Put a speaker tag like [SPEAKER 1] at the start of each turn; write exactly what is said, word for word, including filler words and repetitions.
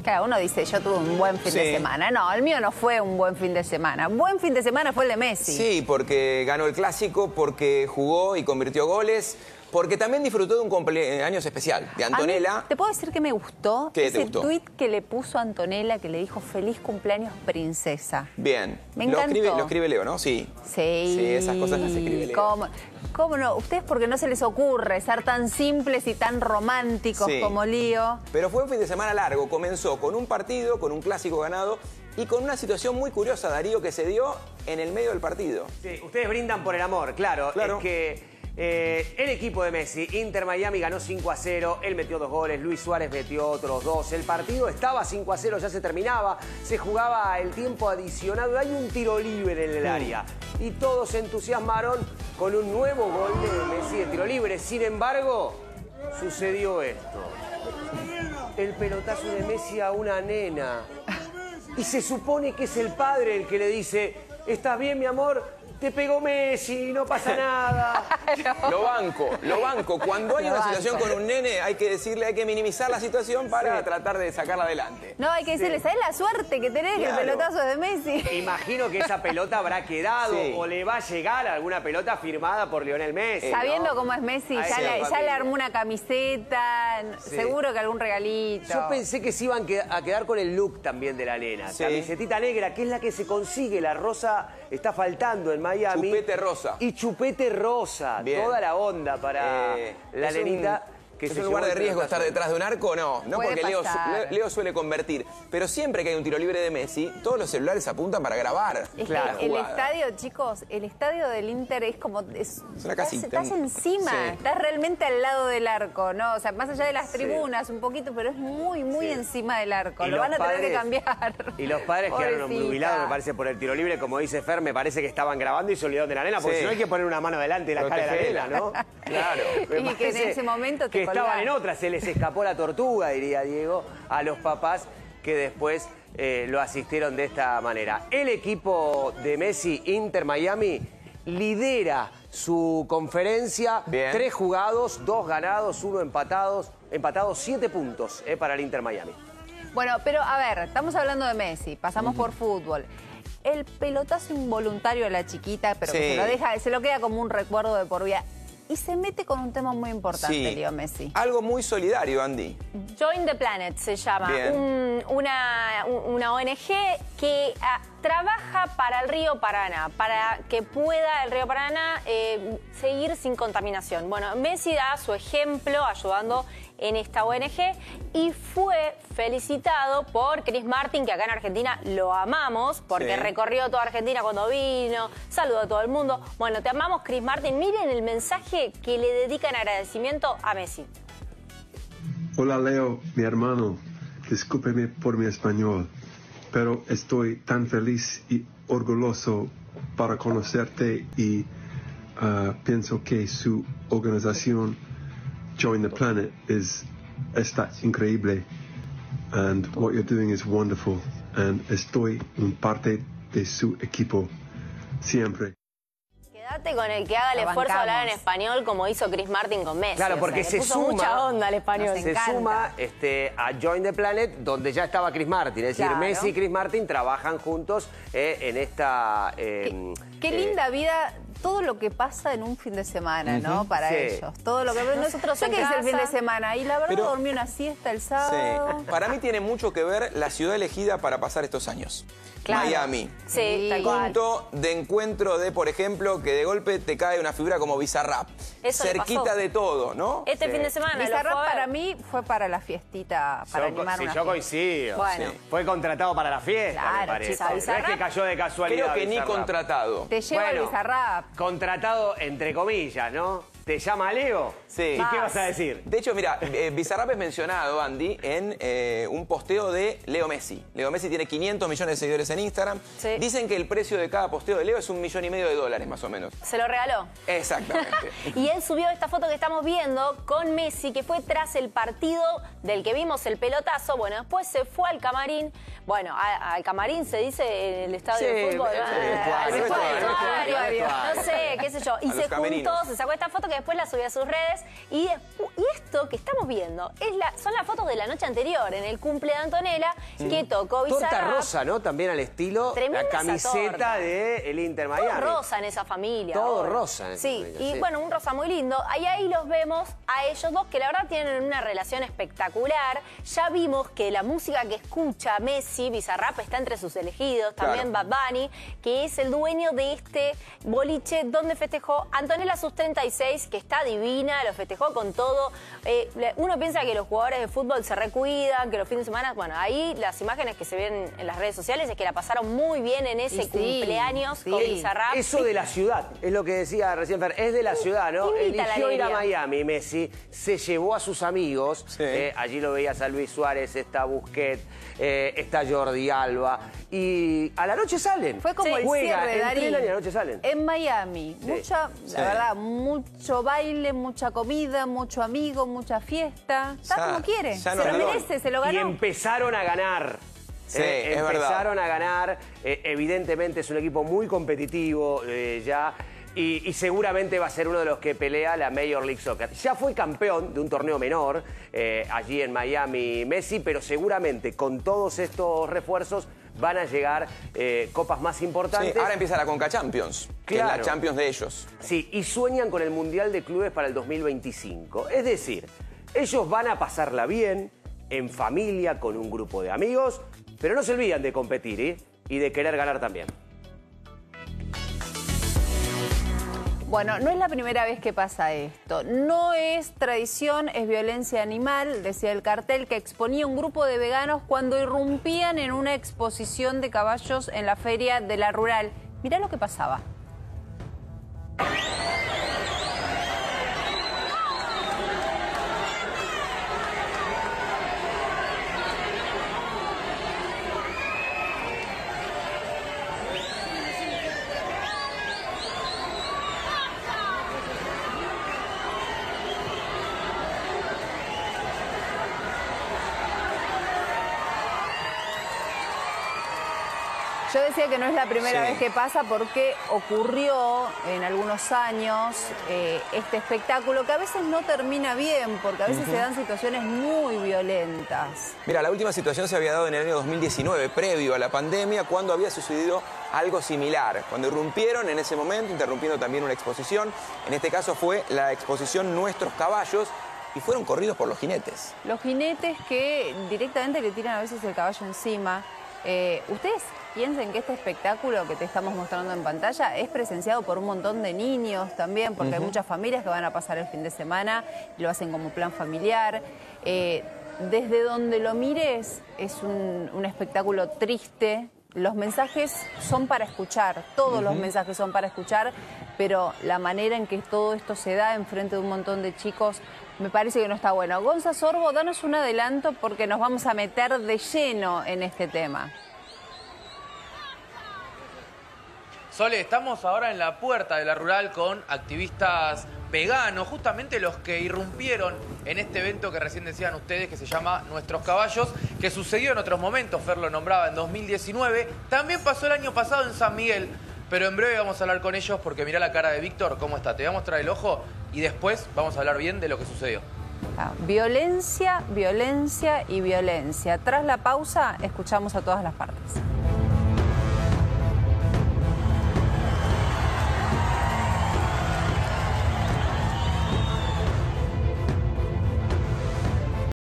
[SPEAKER 1] Claro, uno dice, yo tuve un buen fin
[SPEAKER 2] Sí.
[SPEAKER 1] de semana. No, el mío no fue un buen fin de semana. Buen fin de semana fue el de Messi.
[SPEAKER 2] Sí, porque ganó el Clásico, porque jugó y convirtió goles, porque también disfrutó de un cumpleaños especial de Antonella.
[SPEAKER 1] A mí, ¿te puedo decir que me gustó?
[SPEAKER 2] ¿Qué te
[SPEAKER 1] Ese
[SPEAKER 2] gustó?
[SPEAKER 1] tuit que le puso Antonella, que le dijo feliz cumpleaños princesa.
[SPEAKER 2] Bien.
[SPEAKER 1] Me
[SPEAKER 2] lo
[SPEAKER 1] encantó.
[SPEAKER 2] escribe, lo escribe Leo, ¿no? Sí.
[SPEAKER 1] Sí.
[SPEAKER 2] Sí, esas cosas las escribe Leo.
[SPEAKER 1] ¿Cómo, cómo no? Ustedes porque no se les ocurre ser tan simples y tan románticos
[SPEAKER 2] Sí.
[SPEAKER 1] como Lío.
[SPEAKER 2] Pero fue un fin de semana largo. Comenzó con un partido, con un clásico ganado y con una situación muy curiosa, Darío, que se dio en el medio del partido.
[SPEAKER 3] Sí, ustedes brindan por el amor, claro.
[SPEAKER 2] Claro.
[SPEAKER 3] Es que eh, el equipo de Messi, Inter Miami, ganó cinco a cero. Él metió dos goles, Luis Suárez metió otros dos. El partido estaba cinco a cero, ya se terminaba. Se jugaba el tiempo adicionado. Hay un tiro libre en el área. Y todos se entusiasmaron con un nuevo gol de Messi de tiro libre. Sin embargo, sucedió esto. El pelotazo de Messi a una nena. Y se supone que es el padre el que le dice, ¿estás bien, mi amor? Te pegó Messi, no pasa nada.
[SPEAKER 2] Lo banco, lo banco. Cuando hay
[SPEAKER 1] Lo
[SPEAKER 2] una
[SPEAKER 1] banco.
[SPEAKER 2] situación con un nene, hay que decirle, hay que minimizar la situación para
[SPEAKER 3] Sí.
[SPEAKER 2] tratar de sacarla adelante.
[SPEAKER 1] No, hay que decirle, ¿sabes la suerte que tenés que el
[SPEAKER 2] Claro.
[SPEAKER 1] pelotazo de Messi?
[SPEAKER 3] Imagino que esa pelota habrá quedado
[SPEAKER 2] Sí.
[SPEAKER 3] o le va a llegar alguna pelota firmada por Lionel Messi.
[SPEAKER 1] Sabiendo
[SPEAKER 3] ¿no?
[SPEAKER 1] cómo es Messi,
[SPEAKER 3] Ahí
[SPEAKER 1] ya,
[SPEAKER 3] sí,
[SPEAKER 1] le, ya
[SPEAKER 3] familia.
[SPEAKER 1] le armó una camiseta,
[SPEAKER 3] Sí.
[SPEAKER 1] seguro que algún regalito.
[SPEAKER 3] Yo pensé que se iban que- a quedar con el look también de la nena.
[SPEAKER 2] Sí.
[SPEAKER 3] Camisetita negra, que es la que se consigue. La rosa está faltando en Miami.
[SPEAKER 2] Chupete rosa.
[SPEAKER 3] Y chupete rosa.
[SPEAKER 2] Bien.
[SPEAKER 3] Toda la onda para
[SPEAKER 2] Eh,
[SPEAKER 3] la
[SPEAKER 2] es un-
[SPEAKER 3] nenita. Que
[SPEAKER 2] ¿Es
[SPEAKER 3] se
[SPEAKER 2] un lugar
[SPEAKER 3] llevó
[SPEAKER 2] de
[SPEAKER 3] el
[SPEAKER 2] riesgo
[SPEAKER 3] pelotazo.
[SPEAKER 2] estar detrás de un arco? No, no
[SPEAKER 1] Puede
[SPEAKER 2] porque Leo,
[SPEAKER 1] pasar.
[SPEAKER 2] su- Leo suele convertir. Pero siempre que hay un tiro libre de Messi, todos los celulares apuntan para grabar.
[SPEAKER 1] Es
[SPEAKER 3] Claro.
[SPEAKER 1] que el
[SPEAKER 2] Jugada.
[SPEAKER 1] estadio, chicos, el estadio del Inter es como... Es,
[SPEAKER 2] Es una casita.
[SPEAKER 1] Estás, estás encima,
[SPEAKER 2] Sí.
[SPEAKER 1] estás realmente al lado del arco, ¿no? O sea, más allá de las
[SPEAKER 3] Sí.
[SPEAKER 1] tribunas un poquito, pero es muy, muy
[SPEAKER 3] Sí.
[SPEAKER 1] encima del arco.
[SPEAKER 3] Y
[SPEAKER 1] Lo
[SPEAKER 3] los
[SPEAKER 1] van a tener que
[SPEAKER 3] padres-
[SPEAKER 1] cambiar.
[SPEAKER 3] Y los padres quedaron
[SPEAKER 1] Pobrecita.
[SPEAKER 3] obnubilados, me parece, por el tiro libre. Como dice Fer, me parece que estaban grabando y se olvidaron de la nena, porque
[SPEAKER 2] Sí.
[SPEAKER 3] si no hay que poner una mano delante de la cara de la
[SPEAKER 2] Protegela.
[SPEAKER 3] nena, ¿no? Claro. Me
[SPEAKER 1] Y que en
[SPEAKER 3] parece
[SPEAKER 1] ese momento te
[SPEAKER 3] que estaban
[SPEAKER 1] colgás.
[SPEAKER 3] en otra, se les escapó la tortuga, diría Diego, a los papás que después eh, lo asistieron de esta manera. El equipo de Messi, Inter Miami, lidera su conferencia.
[SPEAKER 2] Bien.
[SPEAKER 3] Tres jugados, dos ganados, uno empatados. Empatados, siete puntos eh, para el Inter Miami.
[SPEAKER 1] Bueno, pero a ver, estamos hablando de Messi, pasamos por fútbol. El pelotazo involuntario a la chiquita, pero que
[SPEAKER 2] Sí.
[SPEAKER 1] se lo deja, se lo queda como un recuerdo de por vida. Y se mete con un tema muy importante,
[SPEAKER 2] Sí.
[SPEAKER 1] Leo Messi.
[SPEAKER 2] Algo muy solidario, Andy.
[SPEAKER 4] Join the Planet se llama,
[SPEAKER 2] Bien.
[SPEAKER 4] un- una, un- una O N G que ah, trabaja para el río Paraná, para que pueda el río Paraná eh, seguir sin contaminación. Bueno, Messi da su ejemplo ayudando en esta O N G y fue felicitado por Chris Martin, que acá en Argentina lo amamos, porque
[SPEAKER 2] Sí.
[SPEAKER 4] recorrió toda Argentina cuando vino, saludó a todo el mundo. Bueno, te amamos, Chris Martin. Miren el mensaje que le dedica en agradecimiento a Messi.
[SPEAKER 5] Hola Leo, mi hermano, discúlpeme por mi español, pero estoy tan feliz y orgulloso para conocerte y uh, pienso que su organización Join the Planet es está increíble and what you're doing is wonderful and estoy en parte de su equipo siempre.
[SPEAKER 4] Quédate con el que haga el
[SPEAKER 1] Lo
[SPEAKER 4] esfuerzo de hablar en
[SPEAKER 1] bancamos.
[SPEAKER 4] español como hizo Chris Martin con Messi.
[SPEAKER 3] Claro,
[SPEAKER 4] O sea,
[SPEAKER 3] porque
[SPEAKER 4] le
[SPEAKER 3] se
[SPEAKER 4] puso
[SPEAKER 3] suma-
[SPEAKER 4] mucha onda al español.
[SPEAKER 1] Nos
[SPEAKER 3] Se
[SPEAKER 1] encanta.
[SPEAKER 3] suma este, a Join the Planet, donde ya estaba Chris Martin. Es decir,
[SPEAKER 1] Claro.
[SPEAKER 3] Messi y Chris Martin trabajan juntos eh, en esta... eh,
[SPEAKER 1] Qué
[SPEAKER 3] eh,
[SPEAKER 1] linda vida, todo lo que pasa en un fin de semana, ¿no? Para
[SPEAKER 3] Sí.
[SPEAKER 1] ellos. Todo lo que
[SPEAKER 4] Nosotros
[SPEAKER 1] Yo
[SPEAKER 4] en
[SPEAKER 1] que hice el fin de
[SPEAKER 4] casa.
[SPEAKER 1] semana y la verdad
[SPEAKER 2] Pero-
[SPEAKER 1] dormí una siesta el
[SPEAKER 2] Sí.
[SPEAKER 1] sábado.
[SPEAKER 2] Para mí tiene mucho que ver la ciudad elegida para pasar estos años.
[SPEAKER 4] Claro.
[SPEAKER 2] Miami.
[SPEAKER 4] Sí,
[SPEAKER 1] Sí.
[SPEAKER 4] tal cual.
[SPEAKER 2] Punto de encuentro de, por ejemplo, que de golpe te cae una figura como Bizarrap.
[SPEAKER 4] Eso le
[SPEAKER 2] Cerquita
[SPEAKER 4] pasó.
[SPEAKER 2] de todo, ¿no?
[SPEAKER 4] Este
[SPEAKER 3] Sí.
[SPEAKER 4] fin de semana lo
[SPEAKER 1] Bizarrap
[SPEAKER 4] fue a ver.
[SPEAKER 1] para mí fue para la fiestita, para
[SPEAKER 3] yo,
[SPEAKER 1] animar
[SPEAKER 3] sí,
[SPEAKER 1] una
[SPEAKER 3] yo
[SPEAKER 1] fiesta.
[SPEAKER 3] coincido.
[SPEAKER 4] Bueno.
[SPEAKER 3] Sí. Fue contratado para la fiesta,
[SPEAKER 1] Claro,
[SPEAKER 3] me parece.
[SPEAKER 1] chica,
[SPEAKER 3] No es
[SPEAKER 4] Bizarrap.
[SPEAKER 3] que cayó de casualidad.
[SPEAKER 2] Creo que ni
[SPEAKER 3] Bizarrap.
[SPEAKER 2] contratado.
[SPEAKER 1] Te lleva el
[SPEAKER 3] Bueno,
[SPEAKER 1] Bizarrap.
[SPEAKER 3] Contratado entre comillas, ¿no? ¿Te llama Leo?
[SPEAKER 2] Sí.
[SPEAKER 3] ¿Y qué vas a decir?
[SPEAKER 2] De hecho, mira, eh, Bizarrap es mencionado, Andy, en eh, un posteo de Leo Messi. Leo Messi tiene quinientos millones de seguidores en Instagram.
[SPEAKER 4] Sí.
[SPEAKER 2] Dicen que el precio de cada posteo de Leo es un millón y medio de dólares, más o menos.
[SPEAKER 4] Se lo regaló.
[SPEAKER 2] Exactamente.
[SPEAKER 4] Y él subió esta foto que estamos viendo con Messi, que fue tras el partido del que vimos el pelotazo. Bueno, después se fue al camarín. Bueno, a- al camarín se dice en el estadio
[SPEAKER 3] Sí,
[SPEAKER 4] de fútbol.
[SPEAKER 3] sí,
[SPEAKER 4] Ah,
[SPEAKER 3] vestuario,
[SPEAKER 4] al vestuario,
[SPEAKER 3] vestuario,
[SPEAKER 4] vestuario,
[SPEAKER 3] vestuario.
[SPEAKER 4] No sé, qué sé yo. Y
[SPEAKER 2] A
[SPEAKER 4] se
[SPEAKER 2] los camerinos.
[SPEAKER 4] juntó, se sacó esta foto que que después la subió a sus redes. Y, y esto que estamos viendo es la, son las fotos de la noche anterior, en el cumple de Antonella, mm. que tocó Bizarrap.
[SPEAKER 3] Torta rosa, ¿no? También al estilo
[SPEAKER 4] Tremenda
[SPEAKER 3] la camiseta del Inter Miami.
[SPEAKER 4] Todo rosa en esa familia.
[SPEAKER 3] Todo
[SPEAKER 4] ahora.
[SPEAKER 3] rosa en esa
[SPEAKER 4] sí,
[SPEAKER 3] familia.
[SPEAKER 4] y
[SPEAKER 3] sí.
[SPEAKER 4] bueno, un rosa muy lindo. Ahí, ahí los vemos a ellos dos, que la verdad tienen una relación espectacular. Ya vimos que la música que escucha Messi, Bizarrap, está entre sus elegidos. También
[SPEAKER 2] Claro.
[SPEAKER 4] Bad Bunny, que es el dueño de este boliche donde festejó Antonella sus treinta y seis, que está divina, lo festejó con todo. Eh, uno piensa que los jugadores de fútbol se recuidan, que los fines de semana... Bueno, ahí las imágenes que se ven en las redes sociales es que la pasaron muy bien en ese
[SPEAKER 1] sí,
[SPEAKER 4] cumpleaños
[SPEAKER 1] sí.
[SPEAKER 4] con Bizarrap.
[SPEAKER 3] Eso de la ciudad, es lo que decía recién Fer, es de la ciudad, ¿no?
[SPEAKER 4] Invita a la
[SPEAKER 3] Eligió ir a
[SPEAKER 4] alegría.
[SPEAKER 3] Miami, Messi, se llevó a sus amigos,
[SPEAKER 2] Sí.
[SPEAKER 3] eh, allí lo veías a Luis Suárez, está Busquets, eh, está Jordi Alba, y a la noche salen.
[SPEAKER 1] Fue como el
[SPEAKER 3] Juegan,
[SPEAKER 1] cierre, Darín.
[SPEAKER 3] entrenan y a la noche salen.
[SPEAKER 1] En Miami,
[SPEAKER 3] Sí.
[SPEAKER 1] mucha,
[SPEAKER 2] Sí.
[SPEAKER 1] la verdad, mucho baile, mucha comida, mucho amigo, mucha fiesta. Está
[SPEAKER 2] Ya-
[SPEAKER 1] como quiere.
[SPEAKER 2] ya
[SPEAKER 1] Se
[SPEAKER 2] nos
[SPEAKER 1] lo
[SPEAKER 2] dio.
[SPEAKER 1] merece, se lo
[SPEAKER 3] Y
[SPEAKER 1] ganó.
[SPEAKER 3] empezaron a ganar.
[SPEAKER 2] Sí,
[SPEAKER 3] Eh,
[SPEAKER 2] es verdad.
[SPEAKER 3] empezaron a ganar. Eh, evidentemente es un equipo muy competitivo eh, ya. Y, y seguramente va a ser uno de los que pelea la Major League Soccer. Ya fue campeón de un torneo menor eh, allí en Miami Messi, pero seguramente con todos estos refuerzos van a llegar eh, copas más importantes.
[SPEAKER 2] Sí, ahora empieza la Conca Champions, que es
[SPEAKER 3] Claro.
[SPEAKER 2] la Champions de ellos.
[SPEAKER 3] Sí, y sueñan con el Mundial de Clubes para el dos mil veinticinco. Es decir, ellos van a pasarla bien, en familia, con un grupo de amigos, pero no se olvidan de competir ¿eh? y de querer ganar también.
[SPEAKER 1] Bueno, no es la primera vez que pasa esto. No es tradición, es violencia animal, decía el cartel, que exponía un grupo de veganos cuando irrumpían en una exposición de caballos en la feria de la Rural. Mirá lo que pasaba. Yo decía que no es la primera
[SPEAKER 2] Sí.
[SPEAKER 1] vez que pasa porque ocurrió en algunos años eh, este espectáculo que a veces no termina bien, porque a veces se dan situaciones muy violentas.
[SPEAKER 2] Mira, la última situación se había dado en el año dos mil diecinueve, previo a la pandemia, cuando había sucedido algo similar. Cuando irrumpieron en ese momento, interrumpiendo también una exposición. En este caso fue la exposición Nuestros Caballos y fueron corridos por los jinetes.
[SPEAKER 1] Los jinetes que directamente le tiran a veces el caballo encima. Eh, ¿Ustedes piensen que este espectáculo que te estamos mostrando en pantalla es presenciado por un montón de niños también? Porque hay muchas familias que van a pasar el fin de semana y lo hacen como plan familiar. Eh, desde donde lo mires es un, un espectáculo triste. Los mensajes son para escuchar, todos los mensajes son para escuchar, pero la manera en que todo esto se da enfrente de un montón de chicos me parece que no está bueno. Gonza Sorbo, danos un adelanto porque nos vamos a meter de lleno en este tema.
[SPEAKER 6] Sole, estamos ahora en la puerta de la Rural con activistas veganos, justamente los que irrumpieron en este evento que recién decían ustedes, que se llama Nuestros Caballos, que sucedió en otros momentos, Fer lo nombraba en dos mil diecinueve, también pasó el año pasado en San Miguel, pero en breve vamos a hablar con ellos porque mirá la cara de Víctor, cómo está, te voy a mostrar el ojo y después vamos a hablar bien de lo que sucedió.
[SPEAKER 1] Ah, violencia, violencia y violencia. Tras la pausa, escuchamos a todas las partes.